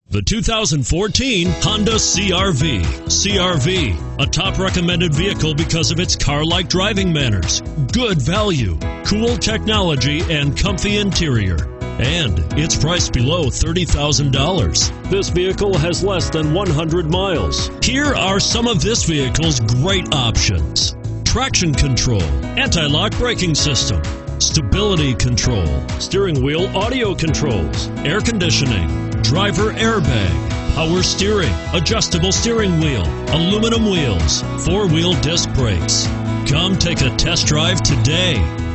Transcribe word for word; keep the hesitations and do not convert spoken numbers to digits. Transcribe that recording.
The two thousand fourteen Honda C R V. C R V, a top recommended vehicle because of its car-like driving manners, good value, cool technology, and comfy interior. And it's priced below thirty thousand dollars. This vehicle has less than one hundred miles. Here are some of this vehicle's great options: traction control, anti-lock braking system, stability control, steering wheel audio controls, air conditioning, driver airbag, power steering, adjustable steering wheel, aluminum wheels, four-wheel disc brakes. Come take a test drive today.